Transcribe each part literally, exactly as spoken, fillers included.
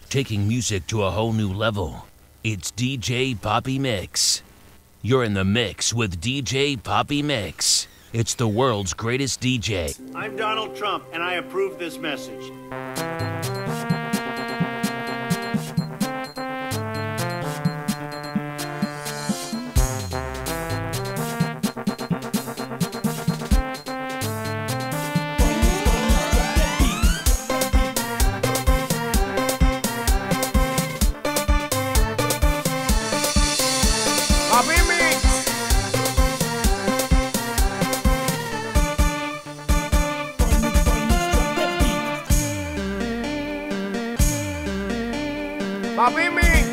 taking music to a whole new level. It's D J Poppy Mix. You're in the mix with D J Poppy Mix. It's the world's greatest D J. I'm Donald Trump, and I approve this message. Poppy Mix.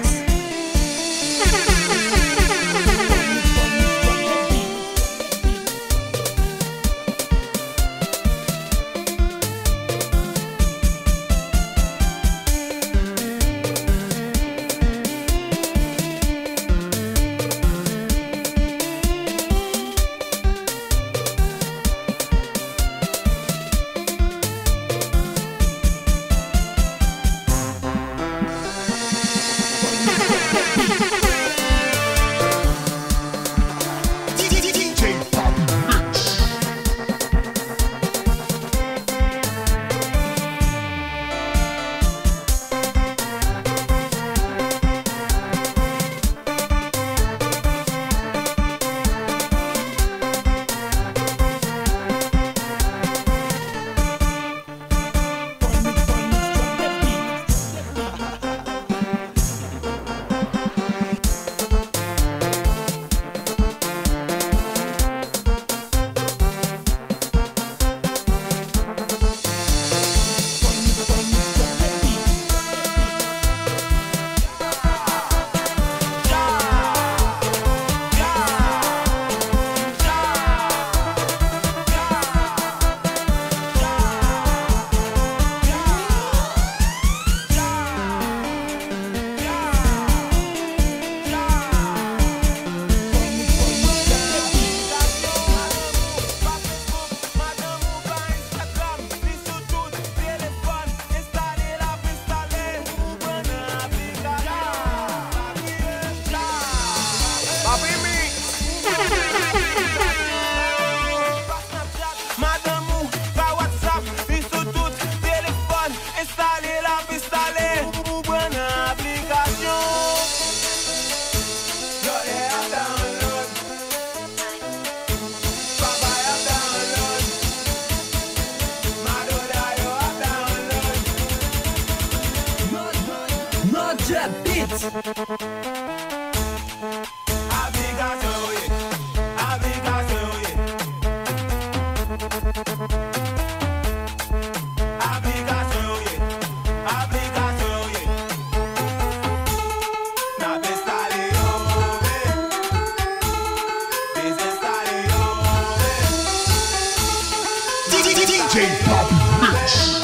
D J Poppy Mix.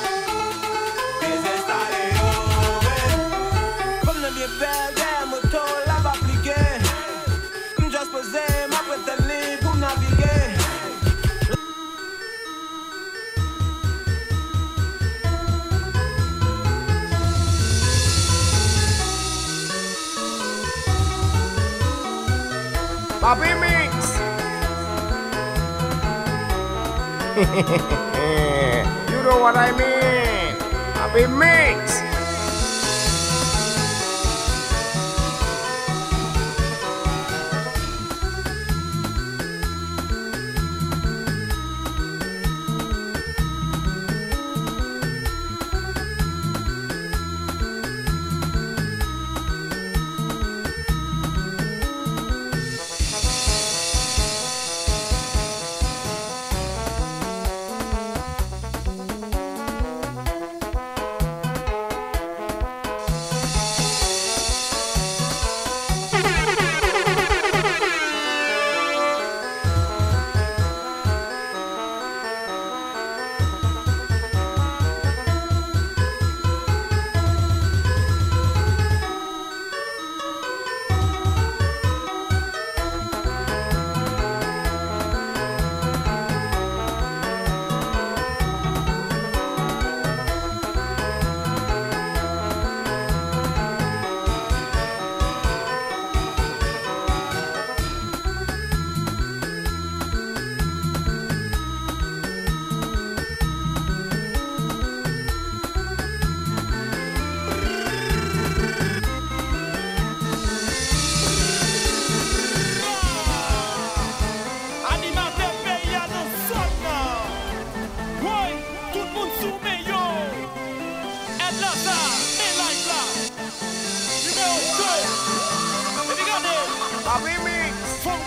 Comme le vieux père des motos là-bas appliqué. Just posé, ma prête libre pour naviguer. Poppy Mix. You know what I mean? Poppy Mix.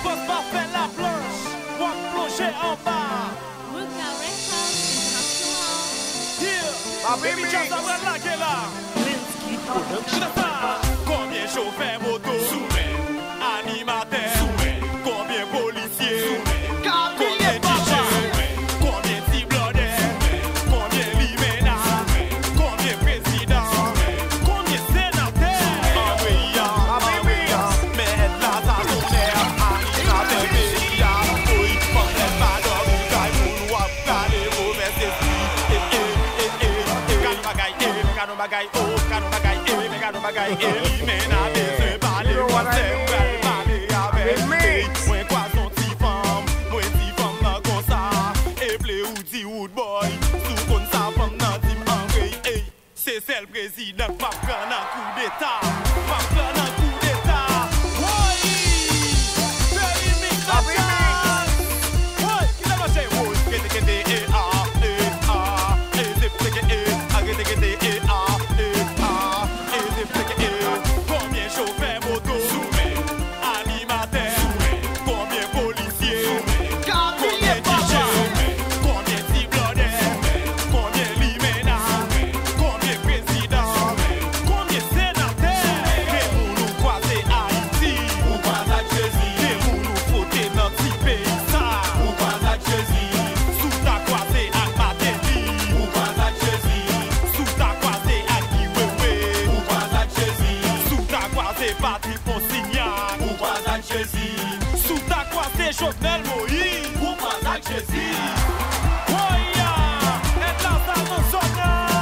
pense pas faire la planche, moi plonger en bas. Ruka Records International. Yeah, ah baby just a well like it là. Linsky Production. Combien chauffeurs moto, animateurs, combien policiers, combien D J, combien T-Blooders, combien Limena, combien présidents, combien sénateurs. Ah oui, ah oui, mais là ça tonnerre, animateur média, oui, pendant pas dormir, caille pour nous appeler mauvais esprit. Eh eh eh eh, cano bagaille, eh, cano bagaille, oh, cano bagaille, eh, mais cano bagaille, eh, Limena, besoin parler, moi c'est vrai, parler avec lui. Moi quoi son petit femme, moi petit femme là comme ça, et play ou dit wood boy, sous comme ça femme nan dit m'envoyer, eh, c'est celle président, pas prendre un coup d'état, pas prendre un coup d'état. Oui, very mix la chance. Oui, qui l'a marché, oui, qu'est-ce que t'es, eh, ah, eh, ah, eh, c'est ce que, eh, ah, qu'est-ce que t'es, eh, ah, eh, ah, eh, c'est ce que, eh, combien chauffeurs moto, animateurs, combien policiers, combien D J, combien T-Blooders, combien Limena, combien présidents, combien sénateurs. Et pour nous croiser Haïti, ou croiser Jésus, et pour nous fouter notre petit pays, ça, ou croiser Jésus, sous ta croisée à Matéli, ou croiser Jésus, sous ta croisée à Kiwewe, ou croiser Jésus, sous ta croisée Patrick Monsignac, ou croiser Jésus, sous ta croisée Jovenel Moïse, ou croiser Jésus. Oh yeah, et là ça nous sonne.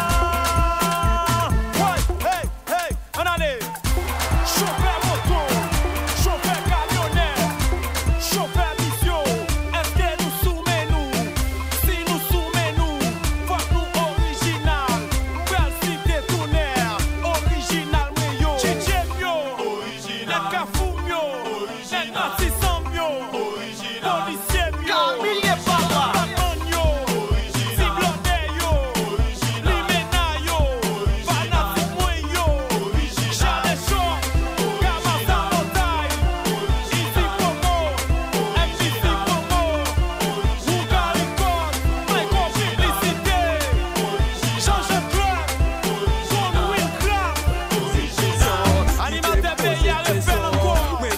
Ouais, hey, hey, on allait. Chauffeur moto, chauffeur camionneur, chauffeur mission. Est-ce que nous soumettons? Si nous soumettons, faut que nous original. Belle cité tonnerre, original mio. Chichemio, original. Cafumio, original. Natisambio, original. Policier mio, Camille Papa, Pamonio, original. Tiblodeyo, original. Limena yo, Fanatic Moyo, original. Chalet Shop, Kamasa Montagne, Easy Pomo, M D C Pomo, Ruka Records, Michael Publicité, Change Club, Goldwyn Club, animateur pays à refaire encore.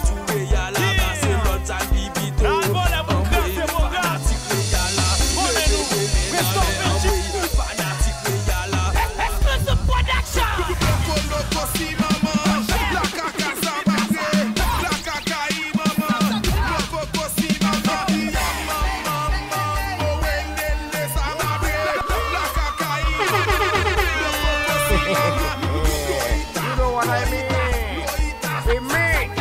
You know what I mean? We mix.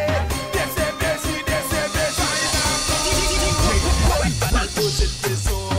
Desce peso,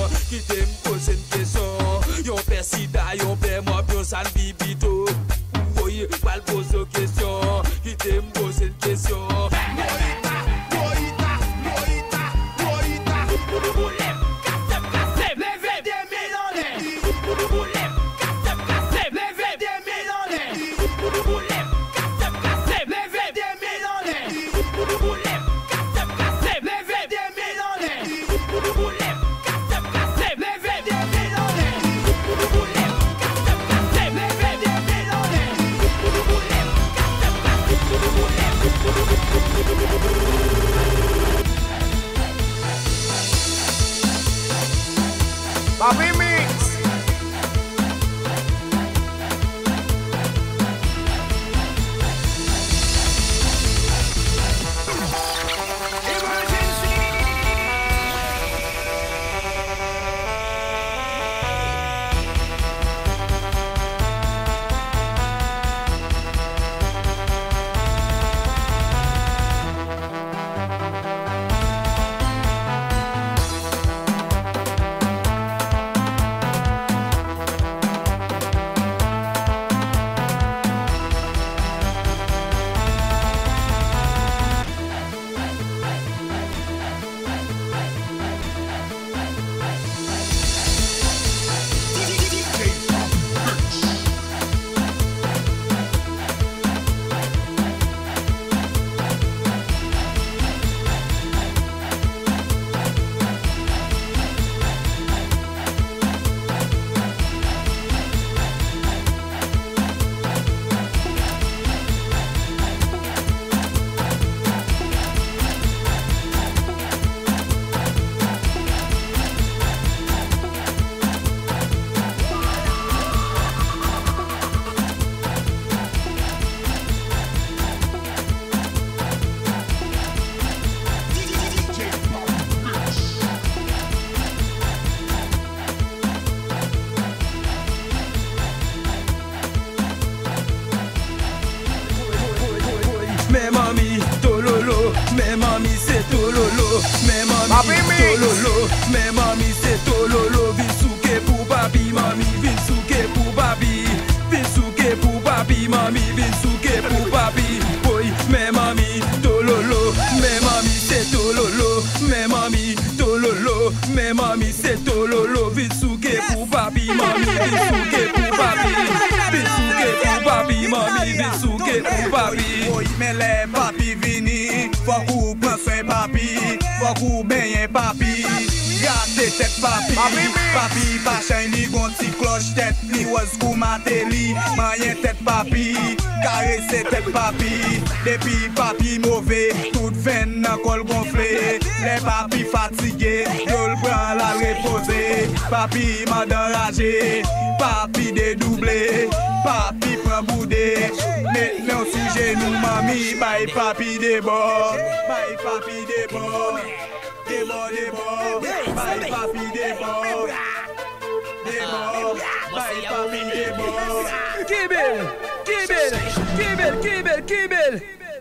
mais mami c'est tololo, mais mami tololo, mais mami c'est tololo. Vin souke pour papi, mami, vin souke pour papi, vin souke pour papi, mami, vin souke pour papi. Oui, mais mami tololo, mais mami c'est tololo, mais mami tololo, mais mami c'est tololo. Vin souke pour papi, mami, vin souke pour papi, vin souke pour papi, mami, vin souke pour papi. Oui, mais les papi vini, faut qu'on pense un papi, faut qu'on baigne papi. Gardez tête papi, papi pas chaîne li gon ti cloche tête li was kou maté li, mayen tête papi, caresse tête papi. Depuis papi mauvais, toute veine nan col gonflé, les papi fatigués, yo le prend la reposer. Papi m'a enragé, papi dédoublé, papi prend boudé, maintenant sous genou mami, bye papi débord, bye papi débord. Débord, débord, bye papi débord. Débord, bye papi débord. Kibel, kibel, kibel, kibel, kibel.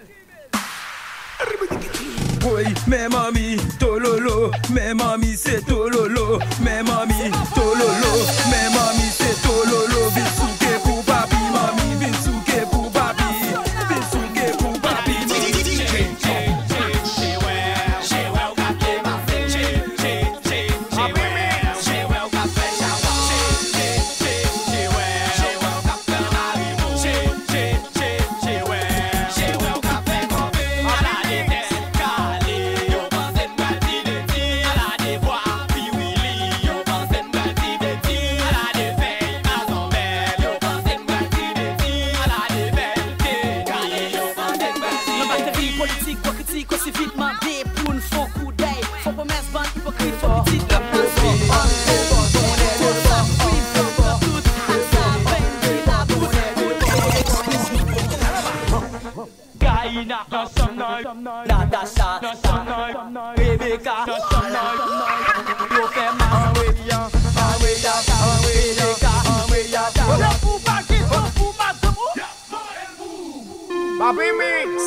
Oui, mais mami, tololo, mais mami c'est tololo, mais mami, tololo, mais mami c'est tololo. Vin souke pour papi, mami, vin souke pour papi, vin souke pour papi. Natasha, Rebecca, yo fais ma weya, ma weya, ma Rebecca, ma weya. Papi Mix.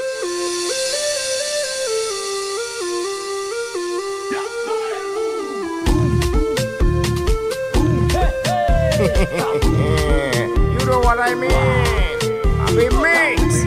You know what I mean? Papi Mix.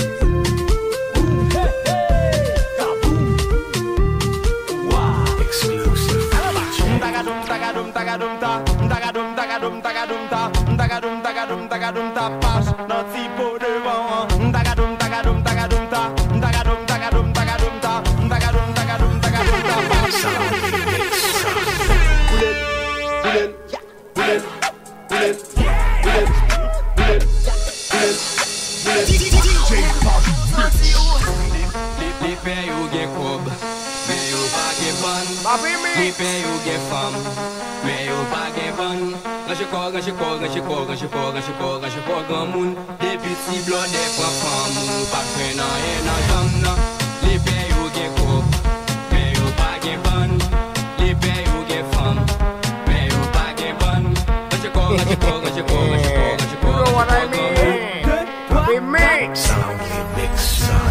Tagadum tagadum ta, tagadum tagadum tagadum ta, tagadum tagadum tagadum ta, passe notre typo devant. Tagadum tagadum tagadum ta, tagadum tagadum tagadum ta, tagadum tagadum tagadum ta, passe. Bullet, bullet, bullet, bullet, bullet, bullet, bullet, bullet. D J Poppy Mix. Les pères ou gen kob, mais ou pas gen ban. Les pères ou gen femme. Mais ou pas gen ban. Range corps, range corps, range corps, range corps, range corps, range corps, grand moun. Depuis si blood des prend femme, pas de nan et nan jam nan. Les pères ou gen kob, mais ou pas gen ban. Les pères ou gen femme, mais ou pas gen ban. Range corps, range corps, range corps, range corps, range corps. You know what I mean? Papi Mix. Sound mix, son.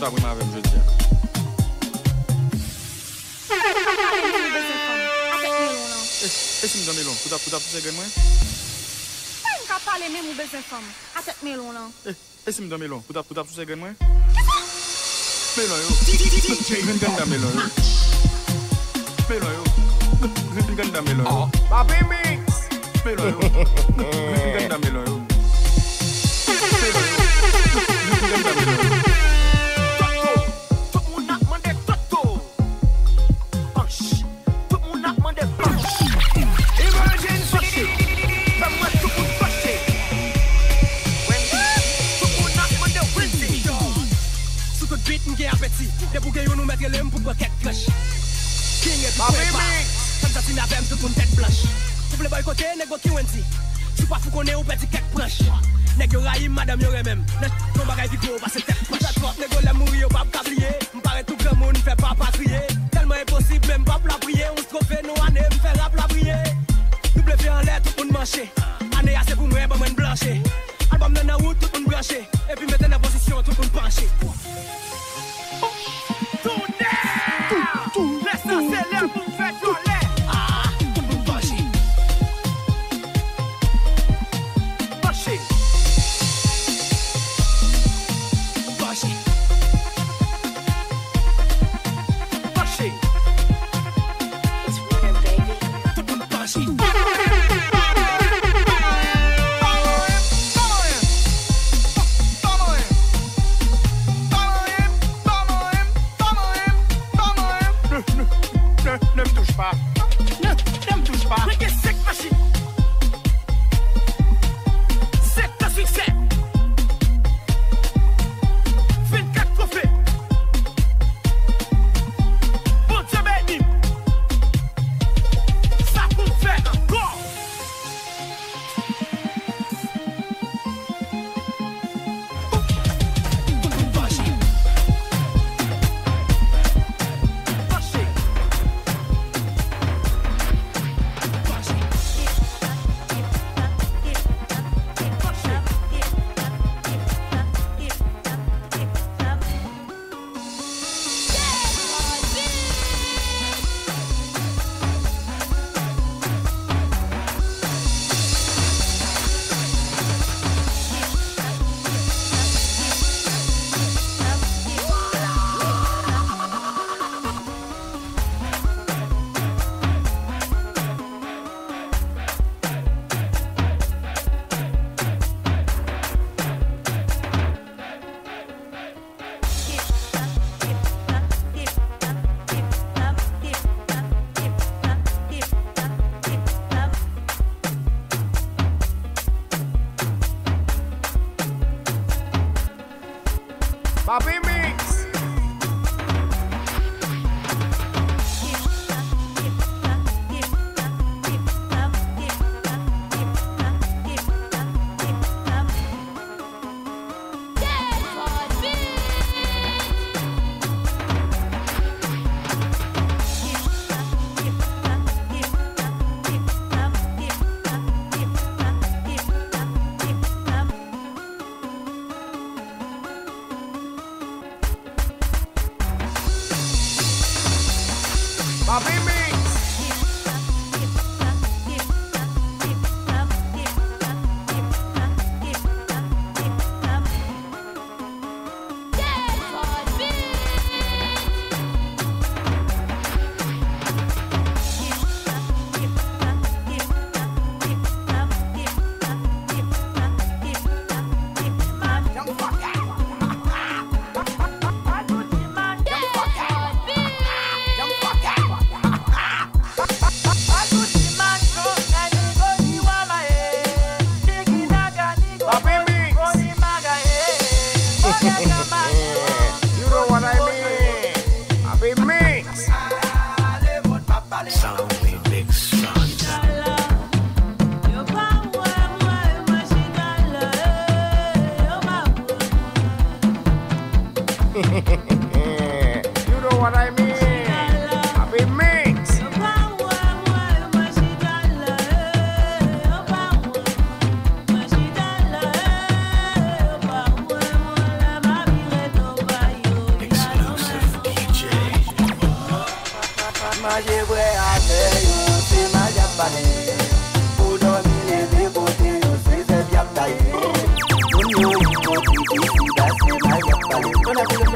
pas prendre avec je dis. Et si me donne long, pour ta pour ta pousser moi? Pas capable parler même ou besoin femme. À tête melon là. Et si me donne long, pour ta pour ta pousser moi? Melon yo. Green ganda melon yo. Melon yo. Green ganda melon yo. Papi Mix. Melon yo. Green ganda melon yo. Melon yo. Green ganda melon yo. Des bouquets nous mettre les pour quelques cloches. King et tout. Comme ça, tu n'as même toute une tête blanche. Pour le boycotter, n'est-ce qui wenti. Tu pas fou qu'on est ou petit quelques planches. N'est-ce que raïm, madame, y'aurait même. N'est-ce qu'on bagaille du gros, parce que tête blanche. N'est-ce qu'on l'a mourir, pas cablier. M'paraît tout le monde, fait pas pas crier. Tellement impossible, même pas la prier. On se trouve, nous, année, m'fait rap la prier. Double fait en l'air, tout le monde manché. Année assez pour moi, bah, moi, blanché. Album dans la route, tout le monde branché. Et puis, mettez en position, tout le monde penché. L'essentiel pour faire toller. Ah, tout le monde penché. Penché. Penché. Penché. Tout le monde penché.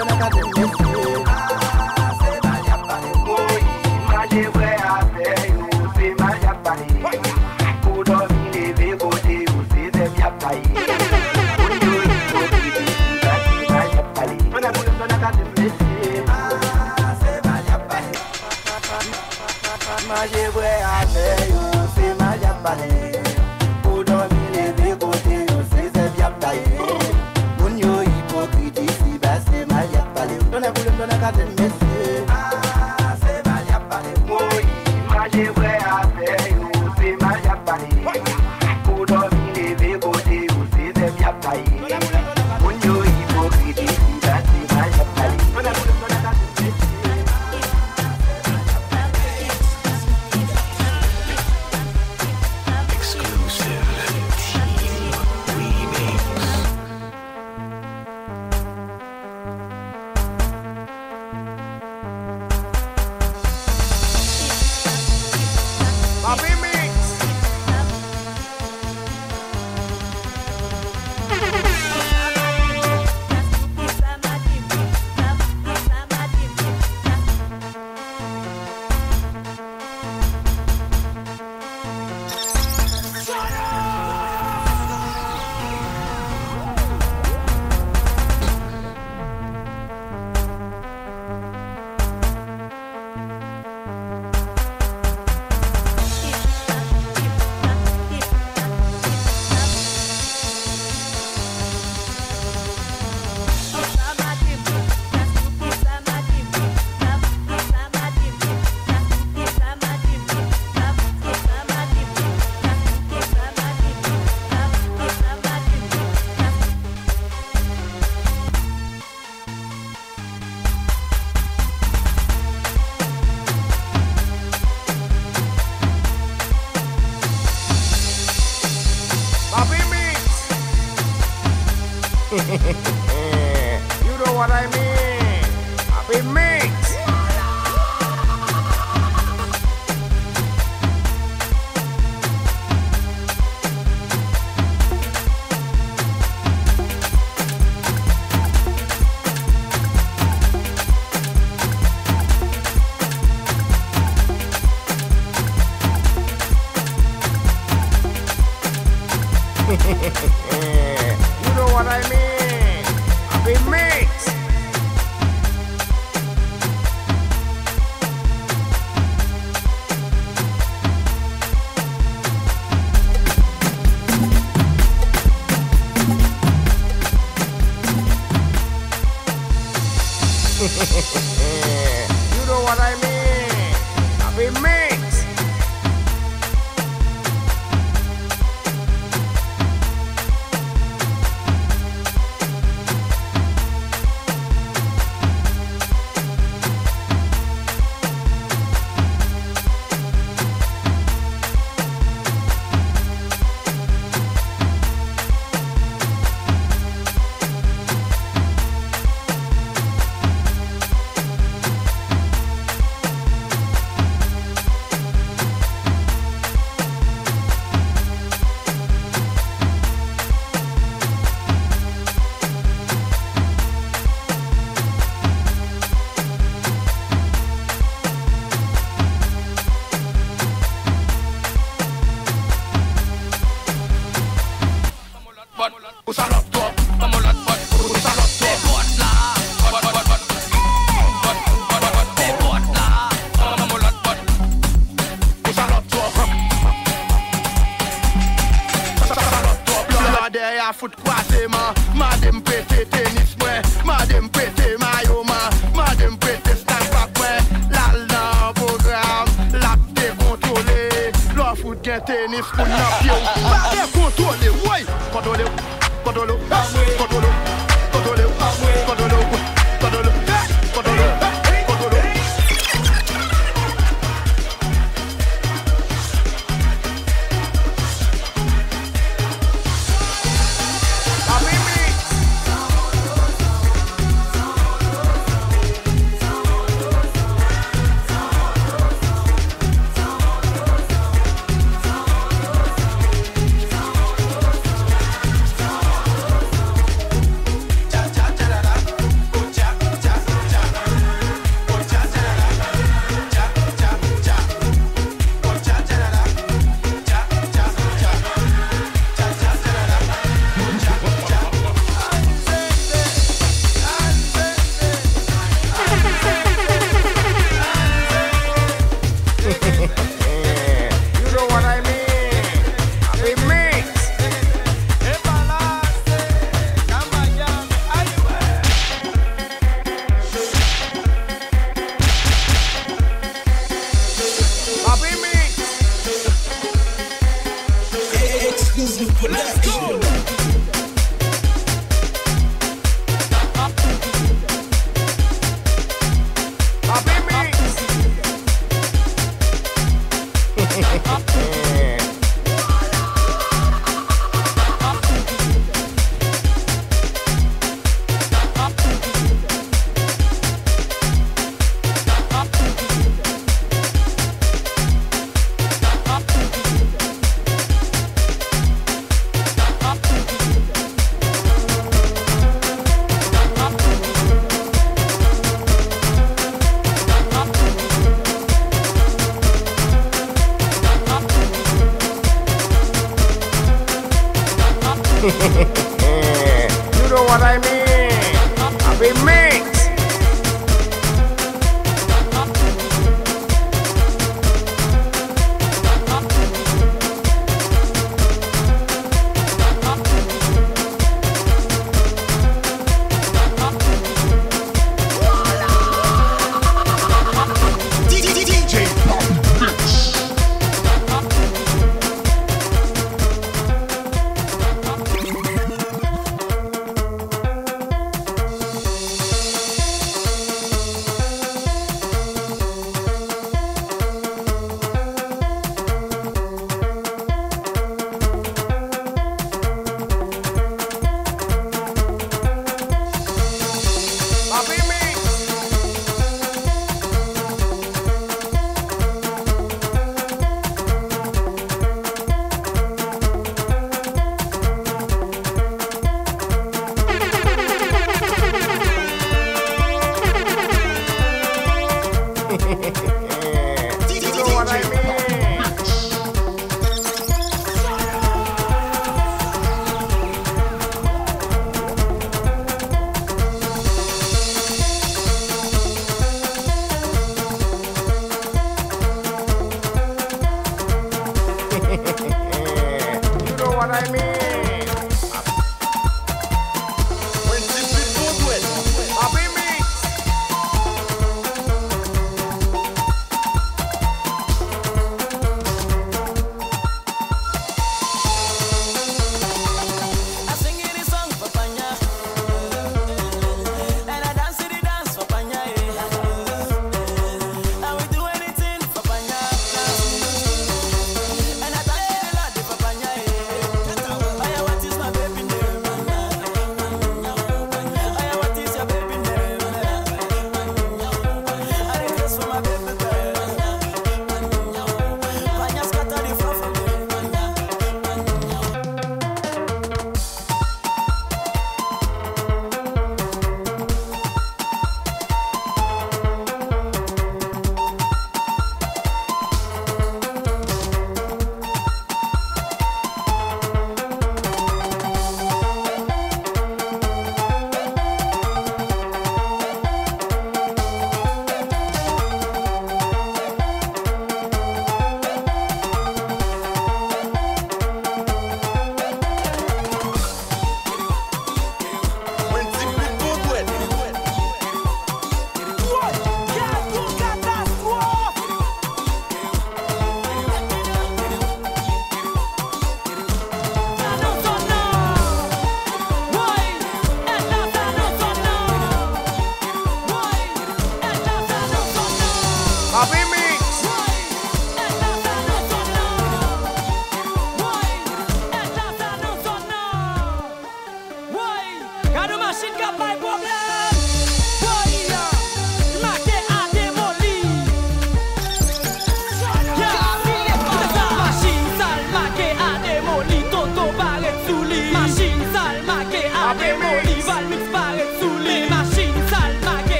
You know what I mean? Happy Mix. You know what I mean? Happy Mix. You know what I mean? Happy Mix. Foot croisé, ma, madame pété tennis, ouais, madame pété maillot, ma, madame pété stand back, ouais, la la programme, la décontrôlé, le foot gain tennis pour la pied, pas décontrôlé, ouais, contrôlé, contrôlé, contrôlé, contrôlé, contrôlé, contrôlé, contrôlé. Let's go. You know what I mean? I be mixed. D J Poppy Mix.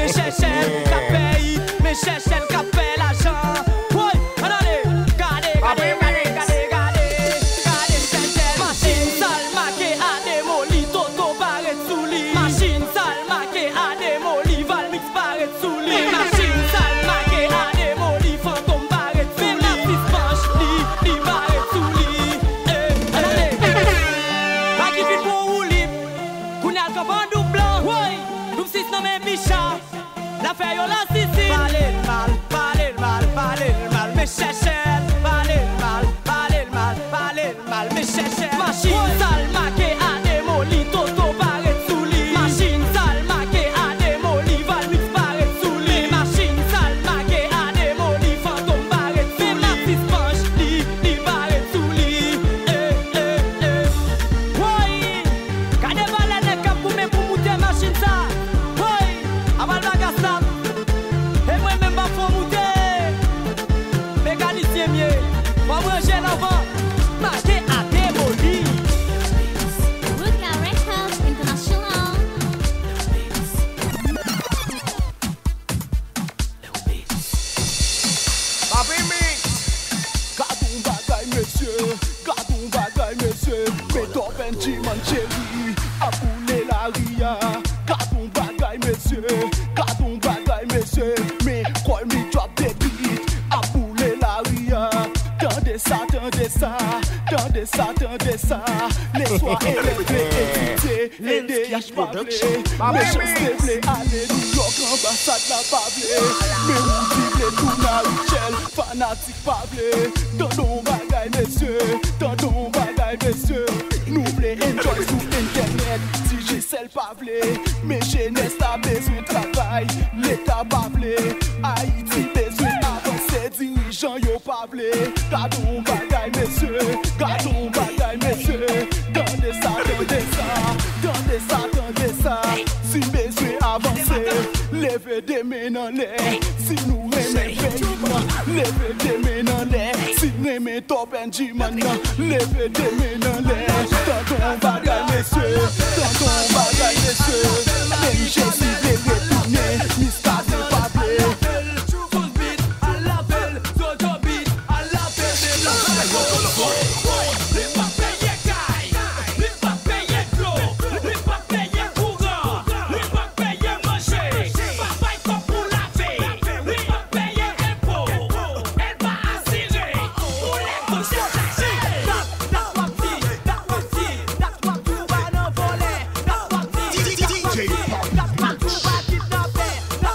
mes chercheurs qui payent, mes chercheurs qui paient l'argent. Oui, attendez, regardez, regardez, regardez, regardez, regardez, regardez, chercheurs. Machine sale marquée à démoli, Toto barré sous lit. Machine sale marquée à démoli, Valmix barré sous lit. Machine sale marquée à démoli, Fantôme barré sous lit. La fils penche, lit, lit barré sous lit. Eh, attendez, pas qui vit pour rouler, qu'on a le commando blanc. Oui, nous six nommés Micha, l'affaire yo la sissi. Parlez le mal, parlez le mal, parlez le mal, mes chercheurs. Parlez le mal, parlez le mal, parlez le mal, mes chercheurs. Machine sale marquée à démoli, Toto barré sous lit. Machine sale marquée à démoli, Valmix barré sous lit. Machine sale marquée à démoli, Fantôme barré sous lit. La fils penche, lit, lit barré sous lit. Eh, eh, eh. Oui, quand des balles ne cap pour me pour monter machine ça. Oui, avant le magasin. Et moi même pas faut monter. Mécanicien mieux, moi moi j'ai l'avant. Marqué à démoli. Ruka Records International. Papi Mix. Gardons bagaille, monsieur, gardons bagaille, monsieur. Mais toi, Benjamin Chéri, à bouler la ria. Gardons bagaille, monsieur, gardons bagaille, monsieur. Mais quoi, me drop des beats, à bouler la ria. Tendez ça, tendez ça, tendez ça, tendez ça. Les soirées, les blés, édité, les D H pablés. Mes chances de blé, allez, New York, ambassade la pablée. Mais où dit blé, tout na Richel, fanatique pablé. Tendons bagaille, messieurs, tendons bagaille, messieurs. Nous blé, enjoy sur internet, si j'ai celle pablé. Mais jeunesse a besoin de travail, l'État pablé. Haïti besoin d'avancer, dirigeants yo pablé. Gardons bagaille, messieurs, gardons bagaille, messieurs. Tendez ça, tendez ça, tendez ça, tendez ça. Si besoin avancer, levez des mains dans l'air. Si nous aimons pays, levez des mains dans l'air. Si nous aimons Top Benjamin, levez des mains dans l'air. Tendons bagaille, messieurs, tendons bagaille, messieurs. Même Jésus veut retourner, Mista de Pablé. D J Pop Mix.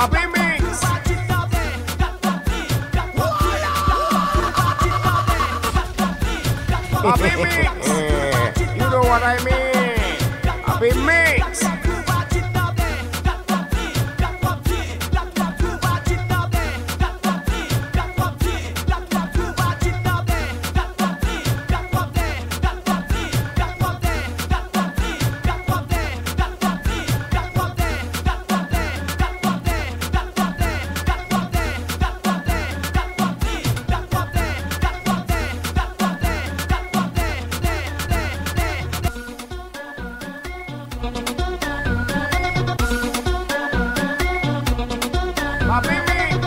Papi Mix. Papi Mix. Yeah, you know what I mean. Papi Mix. Papi Mix.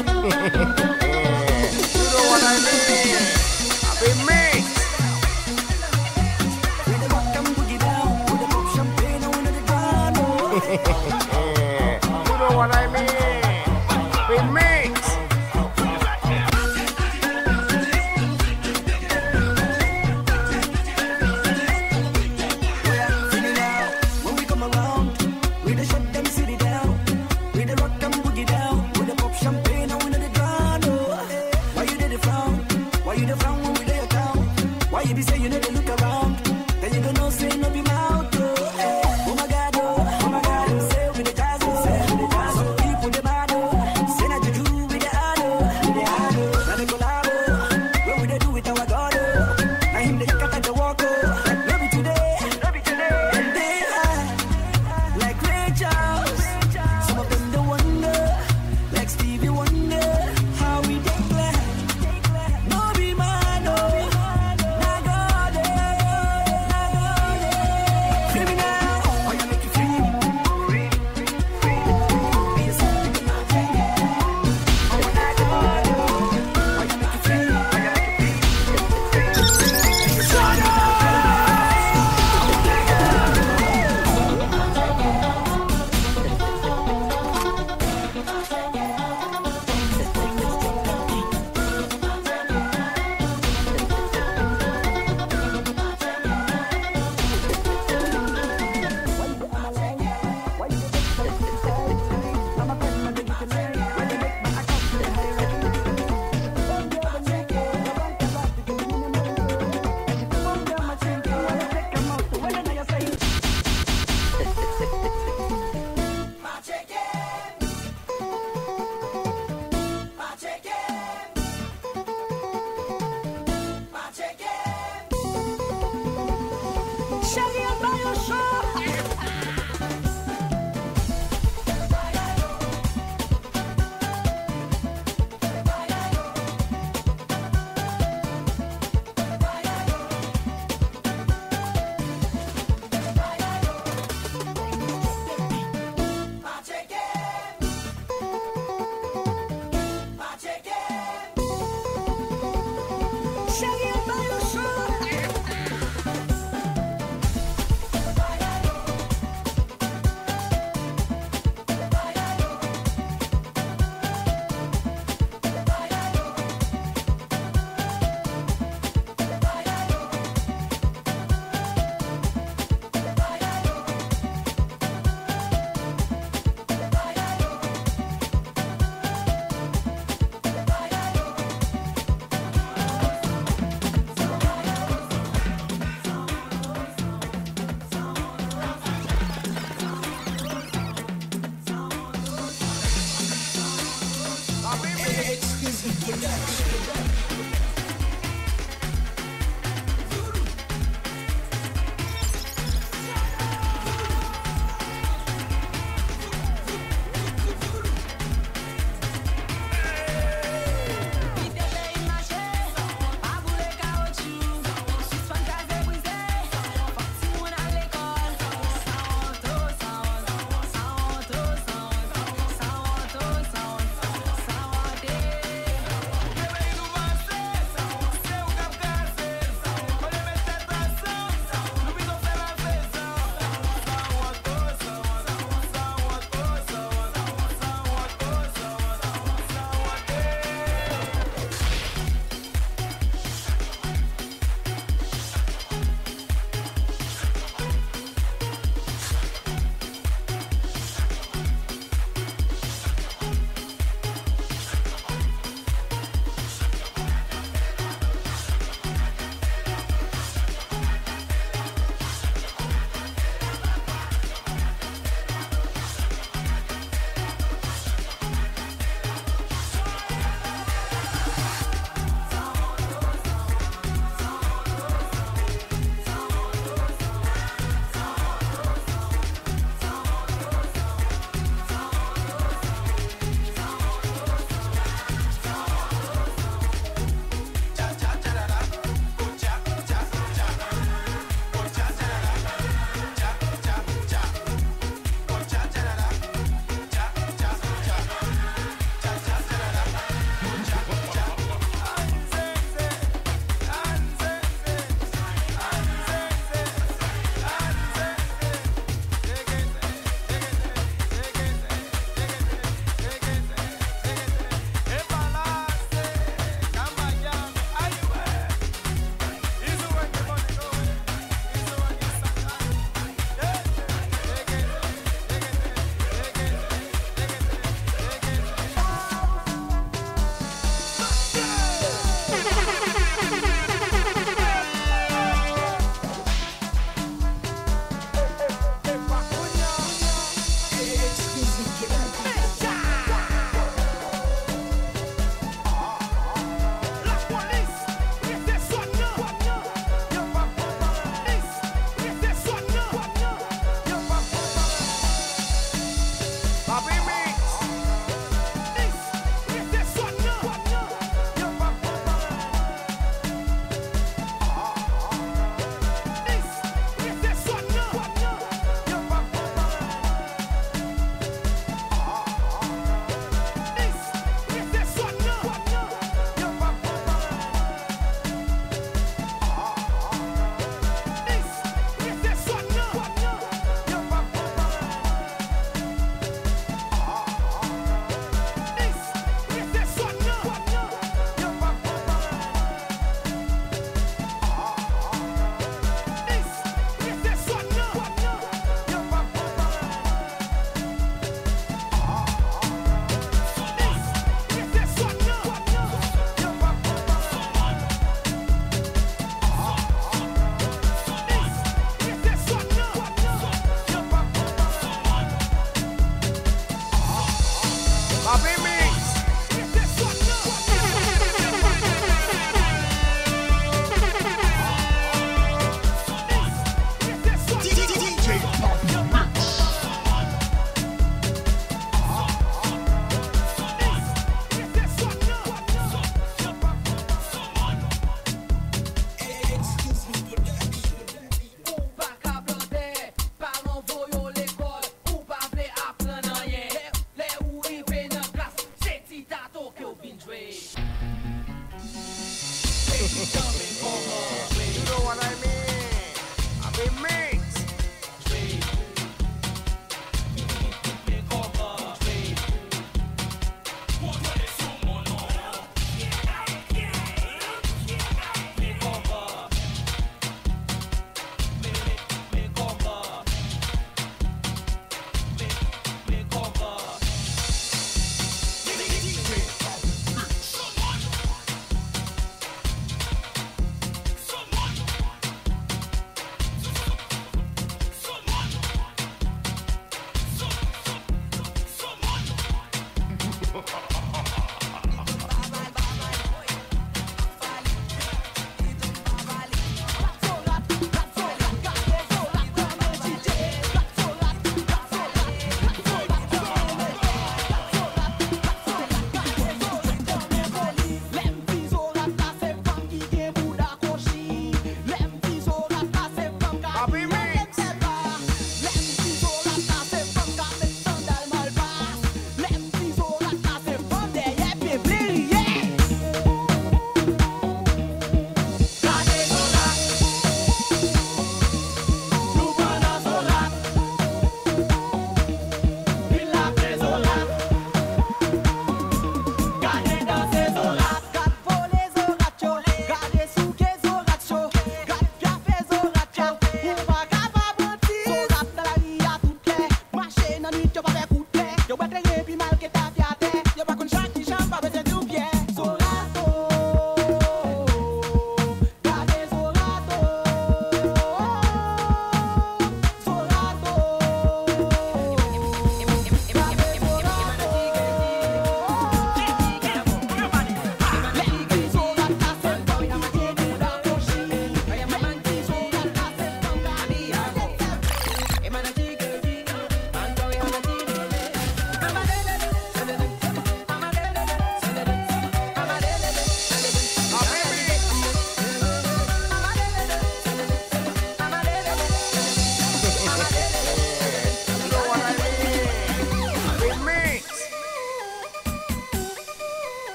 You know what I mean. Papi Mix. You know what I mean. Papi Mix. When we come around, we the shut them city down. We the rock them boogie down. We the pop champagne and we know the drown. Why you did it frown? Why you the frown when we there your town? Why you be say you need to look around? Then you gonna say no be mouth. Oh my God, oh, oh my God. Say with the jazz, say with the jazz. Some people they mad, say that you do with the hard, with the hard. Now they collabo, when we they do with our God. Now him they cut at the walk. Maybe today, maybe today. And they hide like Ray Charles. Some of them they wonder, like Stevie Wonder, how we take glad. No be man, no, na God, eh.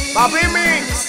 Papi Mix.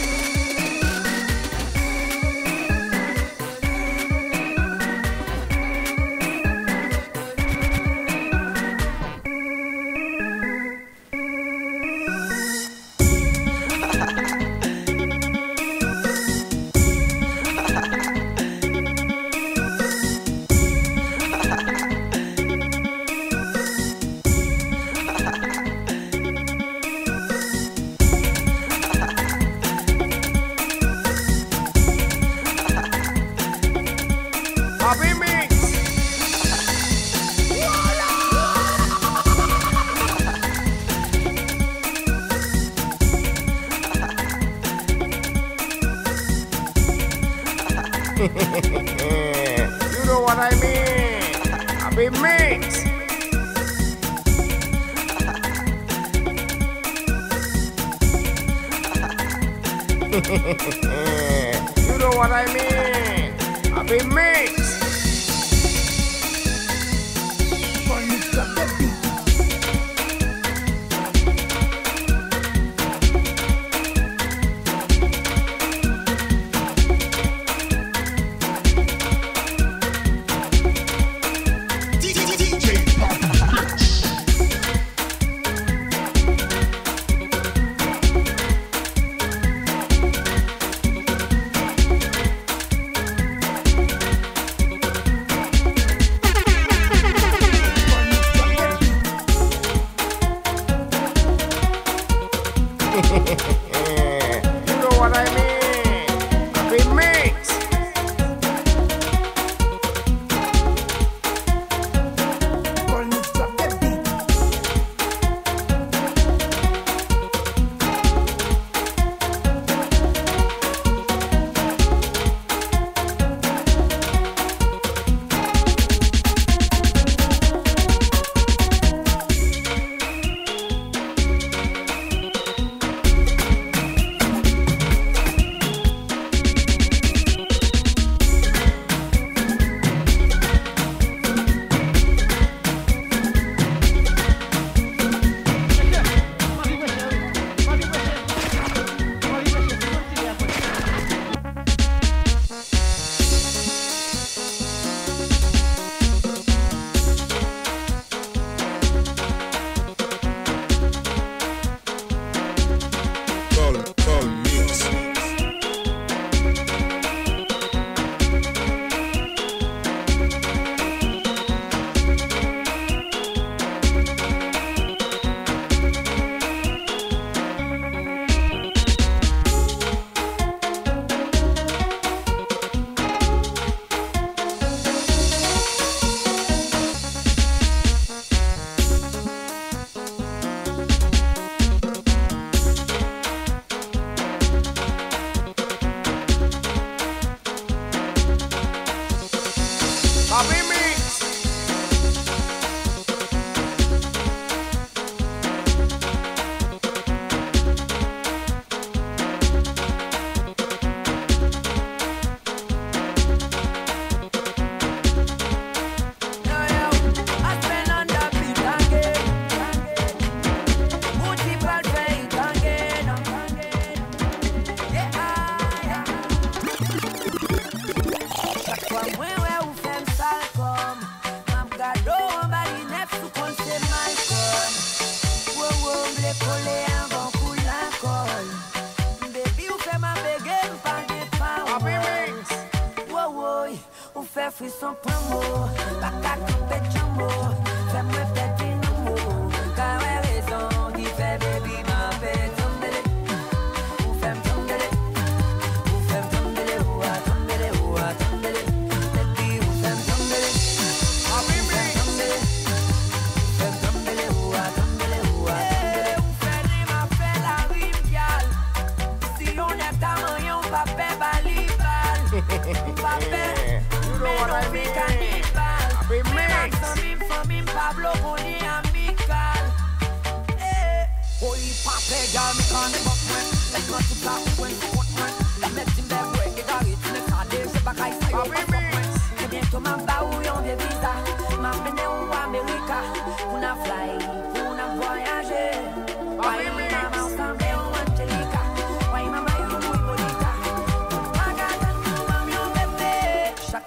Papi Mix. You know what I mean? Papi Mix. You know what I mean? Papi Mix. D J Papi Mix. You know what I mean? Papi Mix. Papi Mix. Frisson pour moi, pas qu'à couper de jambon, fais-moi péter nos mots, car ouais raison, qui fait baby ma fait tomber, ou fait tomber, ou fait tomber, ou a tomber, ou a tomber, baby ou fait tomber, ou fait tomber, fait tomber, ou a tomber, ou a tomber, ou fait ni ma fait la rivière, si on est à moyen, on va faire balibal, on va faire. What I mean? Papi Mix. Pablo Boni amical. Holy Pape, girl, me can't give up when. Let's not to talk when. La médecine des bruits, et carré, tu ne can't dire, c'est pas qu'à essayer. Papi Mix. Et bientôt, ma baouillon de visa. Ma vene ou America. Pour na fly, pour na voyager. Papi Mix. Maman, ensemble, on Angelica.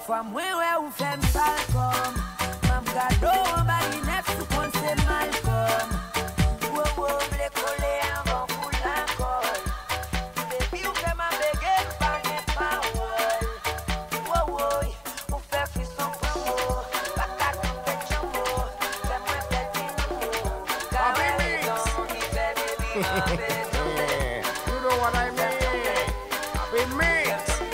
fois moi ouais ou fait m'sale comme Mam gado en bas il neuf sous compte c'est mal comme Wow wow blé collé avant pour la colle Baby ou fait ma bégué pas des paroles Wow wow ou fait frisson promo Pas qu'à couper jumbo Fais moi fait dinamo Car raison qui fait baby ma baby You know what I mean? Happy mix.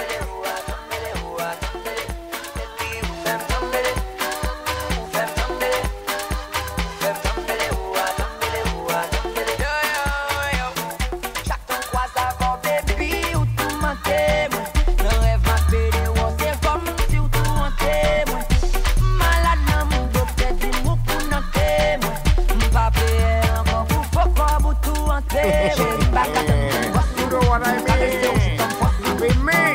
You know what I mean? Happy mix.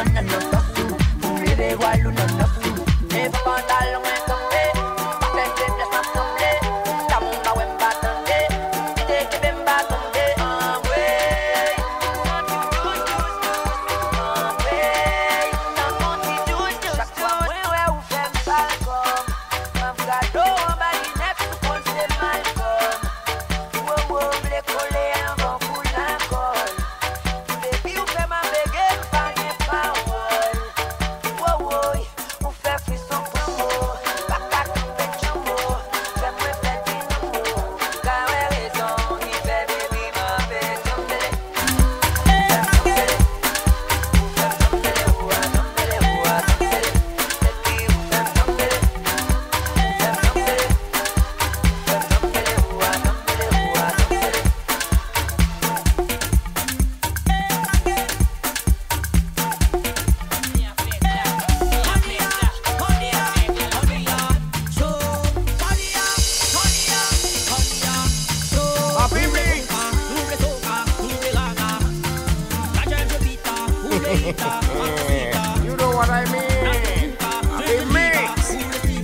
You know what I mean? Happy mix.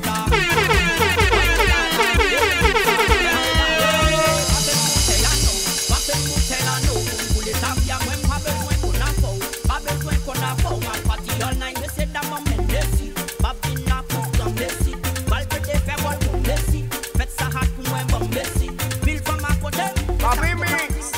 Happy mix.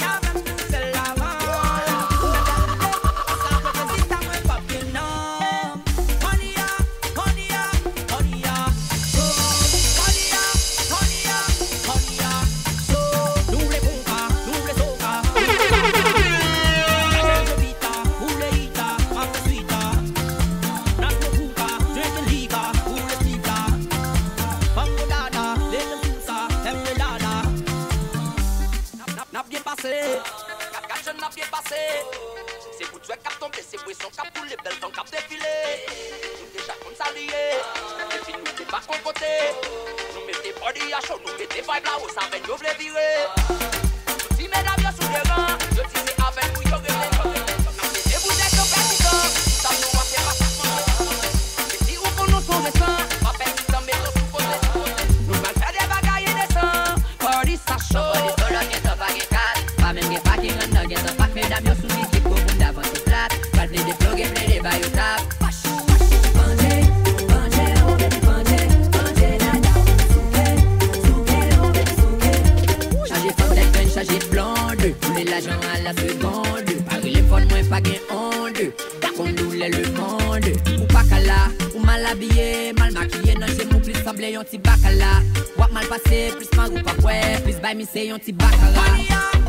C'est pour toi cap tomber, c'est pour son cap pour les belles ton cap défilé. Nous déjà comme salier, et puis nous t'es pas qu'on côté. Nous mettez body à chaud, nous mettez vibe là où ça va nous voulez virer. Si mesdames yo sous les rangs, je dis c'est avec vous yo relé. Et vous êtes compétiteurs, ça nous va faire pas ça. Et si vous pour nous sont récents, pas perdre temps mais nous supposé. Nous va faire des bagailles indécents, body ça chaud. Body solo get up à get pas même get fucking on get up. Mesdames yo sous l'équipe pour vous d'avant tout plat. Pas de des plugs et plein des bails au tap. Bandé, bandé, oh baby bandé, bandé nana, souké, souké, oh baby souké. Chargé femme d'être gun, chargé blonde, poulet l'agent à la seconde. Paris les fonds moins pas gain onde, car on nous l'est le monde. Ou pas cala, ou mal habillé, mal maquillé, non j'ai mon plus semblé yon ti bacala. Wap mal passé, plus mal ou pas ouais, plus by me c'est yon ti bacala.